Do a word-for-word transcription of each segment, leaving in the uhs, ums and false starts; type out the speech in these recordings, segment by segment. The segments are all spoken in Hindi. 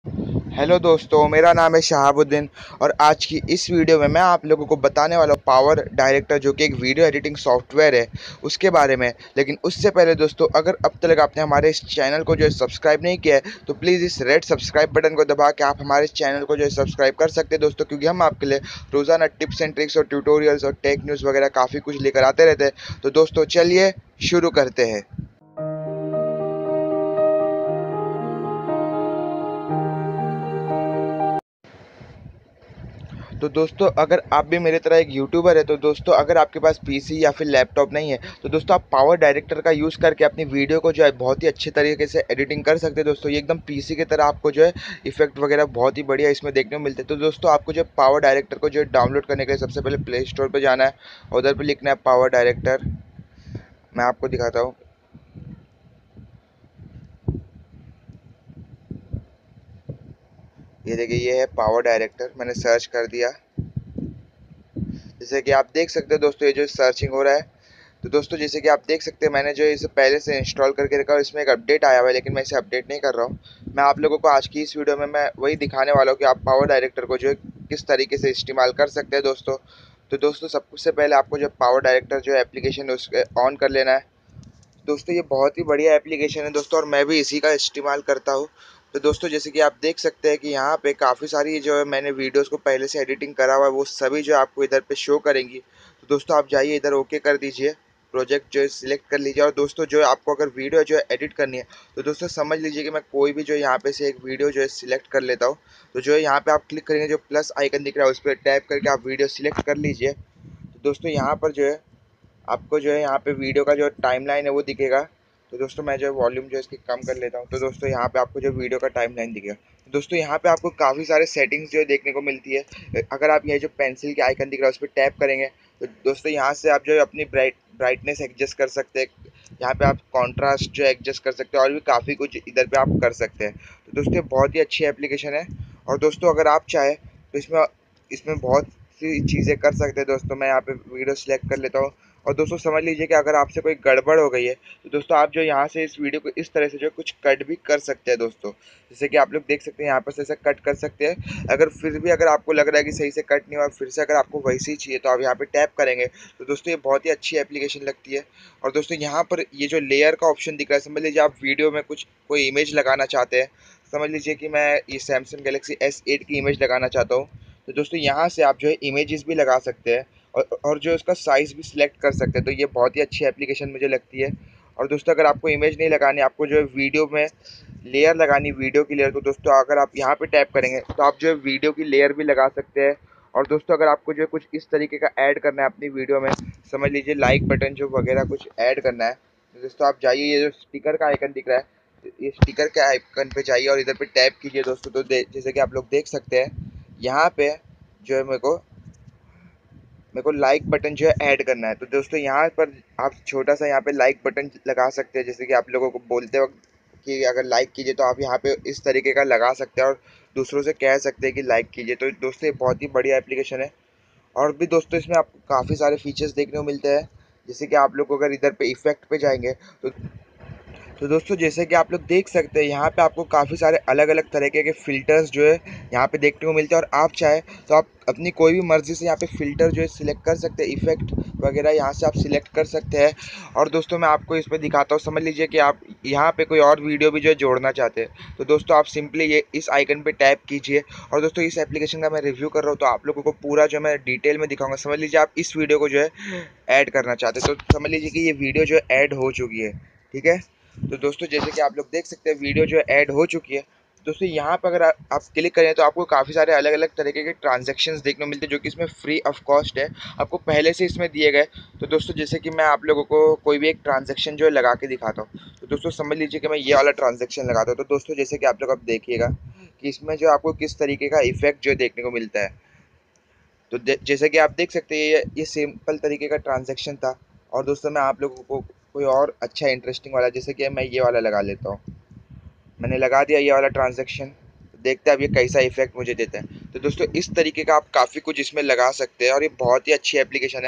हेलो दोस्तों, मेरा नाम है शहाबुद्दीन और आज की इस वीडियो में मैं आप लोगों को बताने वाला हूँ पावर डायरेक्टर जो कि एक वीडियो एडिटिंग सॉफ्टवेयर है उसके बारे में। लेकिन उससे पहले दोस्तों, अगर अब तक आपने हमारे इस चैनल को जो है सब्सक्राइब नहीं किया है तो प्लीज़ इस रेड सब्सक्राइब बटन को दबा के आप हमारे इस चैनल को जो है सब्सक्राइब कर सकते हैं दोस्तों, क्योंकि हम आपके लिए रोज़ाना टिप्स एंड ट्रिक्स और ट्यूटोरियल्स और टेक न्यूज़ वगैरह काफ़ी कुछ लेकर आते रहते हैं। तो दोस्तों चलिए शुरू करते हैं। तो दोस्तों, अगर आप भी मेरे तरह एक यूट्यूबर है तो दोस्तों, अगर आपके पास पीसी या फिर लैपटॉप नहीं है तो दोस्तों आप पावर डायरेक्टर का यूज़ करके अपनी वीडियो को जो है बहुत ही अच्छे तरीके से एडिटिंग कर सकते हैं दोस्तों। ये एकदम पीसी की तरह आपको जो है इफेक्ट वगैरह बहुत ही बढ़िया इसमें देखने को मिलते हैं। तो दोस्तों, आपको जो पावर डायरेक्टर को जो है डाउनलोड करने के लिए सबसे पहले प्ले स्टोर पर जाना है और उधर पर लिखना है पावर डायरेक्टर। मैं आपको दिखाता हूँ। ये देखिए, ये है पावर डायरेक्टर, मैंने सर्च कर दिया। जैसे कि आप देख सकते हैं दोस्तों, ये जो सर्चिंग हो रहा है। तो दोस्तों, जैसे कि आप देख सकते हैं, मैंने जो इसे पहले से इंस्टॉल करके रखा है, इसमें एक अपडेट आया हुआ है, लेकिन मैं इसे अपडेट नहीं कर रहा हूँ। मैं आप लोगों को आज की इस वीडियो में मैं वही दिखाने वाला हूँ कि आप पावर डायरेक्टर को जो है किस तरीके से इस्तेमाल कर सकते हैं दोस्तों। तो दोस्तों, सबसे पहले आपको जो पावर डायरेक्टर जो एप्लीकेशन है उसके ऑन कर लेना है दोस्तों। ये बहुत ही बढ़िया एप्लीकेशन है दोस्तों और मैं भी इसी का इस्तेमाल करता हूँ। तो दोस्तों, जैसे कि आप देख सकते हैं कि यहाँ पे काफ़ी सारी जो है मैंने वीडियोस को पहले से एडिटिंग करा हुआ है, वो सभी जो आपको इधर पे शो करेंगी। तो दोस्तों, आप जाइए इधर ओके कर दीजिए, प्रोजेक्ट जो है सिलेक्ट कर लीजिए। और दोस्तों, जो है आपको अगर वीडियो जो है एडिट करनी है तो दोस्तों समझ लीजिए कि मैं कोई भी जो यहाँ पे से एक वीडियो जो है सिलेक्ट कर लेता हूँ। तो जो है यहाँ पे आप क्लिक करेंगे, जो प्लस आइकन दिख रहा है उस पर टैप करके आप वीडियो सिलेक्ट कर लीजिए। तो दोस्तों, यहाँ पर जो है आपको जो है यहाँ पे वीडियो का जो टाइमलाइन है वो दिखेगा। तो दोस्तों, मैं जो है वॉल्यूम जो है इसकी कम कर लेता हूँ। तो दोस्तों, यहाँ पे आपको जो वीडियो का टाइमलाइन दिखेगा। तो दोस्तों, यहाँ पे आपको काफ़ी सारे सेटिंग्स जो है देखने को मिलती है। अगर आप ये जो पेंसिल के आइकन दिख रहा है उस पर टैप करेंगे तो दोस्तों यहाँ से आप जो है अपनी ब्राइट ब्राइटनेस एडजस्ट कर सकते हैं। यहाँ पे आप कॉन्ट्रास्ट जो एडजस्ट कर सकते हैं और भी काफ़ी कुछ इधर पे आप कर सकते हैं। तो दोस्तों, ये बहुत ही अच्छी एप्लीकेशन है। और दोस्तों, अगर आप चाहें तो इसमें इसमें बहुत सी चीज़ें कर सकते हैं दोस्तों। मैं यहाँ पे वीडियो सिलेक्ट कर लेता हूँ। और दोस्तों, समझ लीजिए कि अगर आपसे कोई गड़बड़ हो गई है तो दोस्तों आप जो यहाँ से इस वीडियो को इस तरह से जो है कुछ कट भी कर सकते हैं दोस्तों। जैसे कि आप लोग देख सकते हैं, यहाँ पर से ऐसे कट कर सकते हैं। अगर फिर भी अगर आपको लग रहा है कि सही से कट नहीं हुआ, फिर से अगर आपको वैसे ही चाहिए तो आप यहाँ पे टैप करेंगे। तो दोस्तों, ये बहुत ही अच्छी एप्लीकेशन लगती है। और दोस्तों, यहाँ पर ये जो लेयर का ऑप्शन दिख रहा है, समझ लीजिए आप वीडियो में कुछ कोई इमेज लगाना चाहते हैं। समझ लीजिए कि मैं ये सैमसंग गैलेक्सी एस एट की इमेज लगाना चाहता हूँ। तो दोस्तों, यहाँ से आप जो है इमेजेस भी लगा सकते हैं और और जो उसका साइज़ भी सिलेक्ट कर सकते हैं। तो ये बहुत ही अच्छी एप्लीकेशन मुझे लगती है। और दोस्तों, अगर आपको इमेज नहीं लगानी, आपको जो है वीडियो में लेयर लगानी, वीडियो की लेयर, तो दोस्तों अगर आप यहाँ पे टैप करेंगे तो आप जो है वीडियो की लेयर भी लगा सकते हैं। और दोस्तों, अगर आपको जो है कुछ इस तरीके का ऐड करना है अपनी वीडियो में, समझ लीजिए लाइक बटन जो वगैरह कुछ ऐड करना है, तो दोस्तों आप जाइए, ये जो स्टिकर का आइकन दिख रहा है, ये स्टिकर के आइकन पे जाइए और इधर पे टैप कीजिए दोस्तों। तो जैसे कि आप लोग देख सकते हैं, यहाँ पे जो है मेरे को मेरे को लाइक बटन जो है ऐड करना है। तो दोस्तों, यहाँ पर आप छोटा सा यहाँ पे लाइक बटन लगा सकते हैं। जैसे कि आप लोगों को बोलते वक्त कि अगर लाइक कीजिए तो आप यहाँ पे इस तरीके का लगा सकते हैं और दूसरों से कह सकते हैं कि लाइक कीजिए। तो दोस्तों, ये बहुत ही बढ़िया एप्लीकेशन है। और भी दोस्तों, इसमें आपको काफ़ी सारे फीचर्स देखने को मिलते हैं। जैसे कि आप लोग अगर इधर पे इफेक्ट पे जाएंगे तो तो दोस्तों, जैसे कि आप लोग देख सकते हैं, यहाँ पे आपको काफ़ी सारे अलग अलग तरीके के फ़िल्टर्स जो है यहाँ पे देखने को मिलते हैं। और आप चाहे तो आप अपनी कोई भी मर्ज़ी से यहाँ पे फ़िल्टर जो है सिलेक्ट कर सकते हैं, इफ़ेक्ट वगैरह यहाँ से आप सिलेक्ट कर सकते हैं। और दोस्तों, मैं आपको इस पर दिखाता हूँ। समझ लीजिए कि आप यहाँ पे कोई और वीडियो भी जो है जोड़ना चाहते हैं, तो दोस्तों आप सिंपली ये इस आइकन पे टैप कीजिए। और दोस्तों, इस एप्लीकेशन का मैं रिव्यू कर रहा हूँ तो आप लोगों को पूरा जो मैं डिटेल में दिखाऊंगा। समझ लीजिए आप इस वीडियो को जो है ऐड करना चाहते हैं, तो समझ लीजिए कि ये वीडियो जो है ऐड हो चुकी है। ठीक है। तो दोस्तों, जैसे कि आप लोग देख सकते हैं, वीडियो जो है ऐड हो चुकी है। दोस्तों, यहाँ पर अगर आ, आप क्लिक करें तो आपको काफ़ी सारे अलग अलग तरीके के ट्रांजैक्शंस देखने को मिलते हैं, जो कि इसमें फ्री ऑफ कॉस्ट है, आपको पहले से इसमें दिए गए। तो दोस्तों, जैसे कि मैं आप लोगों को कोई भी एक ट्रांजैक्शन जो है लगा के दिखाता हूँ। तो दोस्तों, समझ लीजिए कि मैं ये वाला ट्रांजैक्शन लगाता हूँ। तो दोस्तों, जैसे कि आप लोग अब देखिएगा कि इसमें जो आपको किस तरीके का इफेक्ट जो है देखने को मिलता है। तो जैसे कि आप देख सकते हैं, ये ये सिंपल तरीके का ट्रांजैक्शन था। और दोस्तों, मैं आप लोगों को कोई और अच्छा इंटरेस्टिंग वाला, जैसे कि मैं ये वाला लगा लेता हूँ। मैंने लगा दिया ये वाला ट्रांजैक्शन। तो देखते हैं अब ये कैसा इफेक्ट मुझे देता है। तो दोस्तों, इस तरीके का आप काफ़ी कुछ इसमें लगा सकते हैं और ये बहुत ही अच्छी एप्लीकेशन है।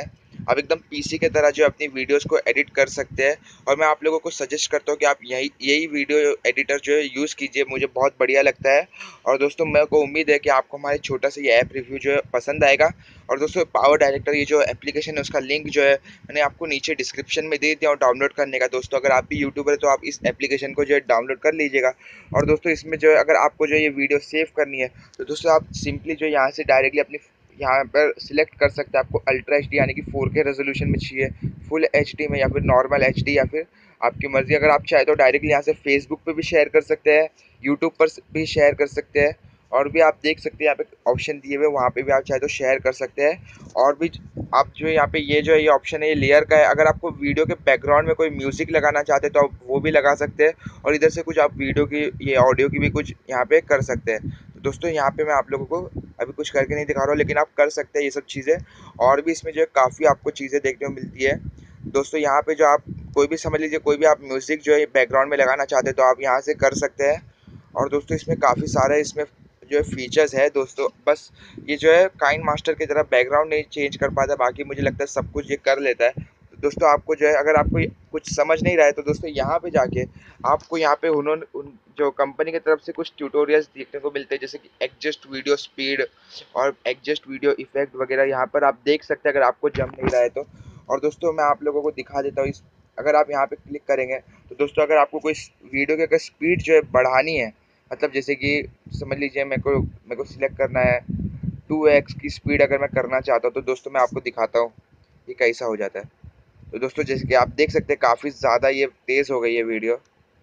आप एकदम पीसी के तरह जो है अपनी वीडियोस को एडिट कर सकते हैं। और मैं आप लोगों को सजेस्ट करता हूँ कि आप यही यही वीडियो एडिटर जो है यूज़ कीजिए, मुझे बहुत बढ़िया लगता है। और दोस्तों मेरे को उम्मीद है कि आपको हमारे छोटा सा ये ऐप रिव्यू जो है पसंद आएगा। और दोस्तों पावर डायरेक्टर ये जो एप्लीकेशन है उसका लिंक जो है मैंने आपको नीचे डिस्क्रिप्शन में दे दिया और डाउनलोड करने का। दोस्तों अगर आप भी यूट्यूबर है तो आप इस एप्लीकेशन को जो है डाउनलोड कर लीजिएगा। और दोस्तों इसमें जो है अगर आपको जो ये वीडियो सेव करनी है तो दोस्तों आप सिंपली जो यहाँ से डायरेक्टली अपनी यहाँ पर सिलेक्ट कर सकते हैं। आपको अल्ट्रा एच डी यानी कि फोर के रेजोल्यूशन में चाहिए, फुल एच डी में, या फिर नॉर्मल एच डी, या फिर आपकी मर्जी। अगर आप चाहे तो डायरेक्टली यहाँ से फेसबुक पे भी शेयर कर सकते हैं, यूट्यूब पर भी शेयर कर सकते हैं। और भी आप देख सकते हैं यहाँ पे ऑप्शन दिए हुए, वहाँ पे भी आप चाहे तो शेयर कर सकते हैं। और भी आप जो यहाँ पे ये जो है ये ऑप्शन है ये लेयर का है। अगर आपको वीडियो के बैकग्राउंड में कोई म्यूजिक लगाना चाहते हैं तो आप वो भी लगा सकते हैं। और इधर से कुछ आप वीडियो की ये ऑडियो की भी कुछ यहाँ पे कर सकते हैं। तो दोस्तों यहाँ पे मैं आप लोगों को अभी कुछ करके नहीं दिखा रहा हूँ, लेकिन आप कर सकते हैं ये सब चीज़ें। और भी इसमें जो है काफ़ी आपको चीज़ें देखने को मिलती है। दोस्तों यहाँ पे जो आप कोई भी समझ लीजिए कोई भी आप म्यूज़िक जो है बैकग्राउंड में लगाना चाहते हैं तो आप यहाँ से कर सकते हैं। और दोस्तों इसमें काफ़ी सारे इसमें जो है फीचर्स है दोस्तों। बस ये जो है काइन मास्टर की तरह बैकग्राउंड नहीं चेंज कर पाता, बाकी मुझे लगता है सब कुछ ये कर लेता है। तो दोस्तों आपको जो है अगर आपको कुछ समझ नहीं रहा है तो दोस्तों यहाँ पे जाके आपको यहाँ पे उन्होंने उन जो कंपनी की तरफ से कुछ ट्यूटोरियल्स देखने को मिलते हैं, जैसे कि एडजस्ट वीडियो स्पीड और एडजस्ट वीडियो इफेक्ट वगैरह, यहाँ पर आप देख सकते हैं अगर आपको जम नहीं रहा है तो। और दोस्तों मैं आप लोगों को दिखा देता हूँ, इस अगर आप यहाँ पे क्लिक करेंगे तो दोस्तों अगर आपको कोई वीडियो की अगर स्पीड जो है बढ़ानी है, मतलब जैसे कि समझ लीजिए मेरे को मेरे को सिलेक्ट करना है टू एक्स की स्पीड अगर मैं करना चाहता हूँ तो दोस्तों मैं आपको दिखाता हूँ ये कैसा हो जाता है। तो दोस्तों जैसे कि आप देख सकते हैं काफ़ी ज़्यादा ये तेज़ हो गई है वीडियो,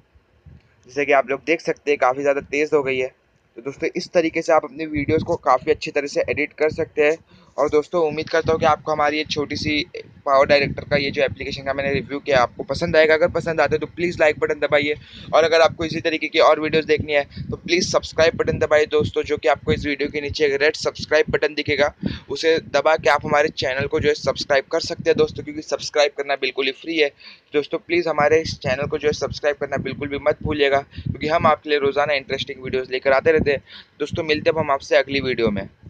जैसे कि आप लोग देख सकते हैं काफ़ी ज़्यादा तेज़ हो गई है। तो दोस्तों इस तरीके से आप अपनी वीडियोस को काफ़ी अच्छी तरह से एडिट कर सकते हैं। और दोस्तों उम्मीद करता हूँ कि आपको हमारी ये छोटी सी पावर डायरेक्टर का ये जो एप्लीकेशन का मैंने रिव्यू किया आपको पसंद आएगा। अगर पसंद आते तो प्लीज़ लाइक बटन दबाइए, और अगर आपको इसी तरीके की और वीडियोस देखनी है तो प्लीज़ सब्सक्राइब बटन दबाइए दोस्तों, जो कि आपको इस वीडियो के नीचे एक रेड सब्सक्राइब बटन दिखेगा, उसे दबा के आप हमारे चैनल को जो है सब्सक्राइब कर सकते हैं दोस्तों, क्योंकि सब्सक्राइब करना बिल्कुल ही फ्री है। दोस्तों प्लीज़ हमारे इस चैनल को जो है सब्सक्राइब करना बिल्कुल भी मत भूलिएगा, क्योंकि हम आपके लिए रोज़ाना इंटरेस्टिंग वीडियोज़ लेकर आते रहते हैं। दोस्तों मिलते हैं हम आपसे अगली वीडियो में।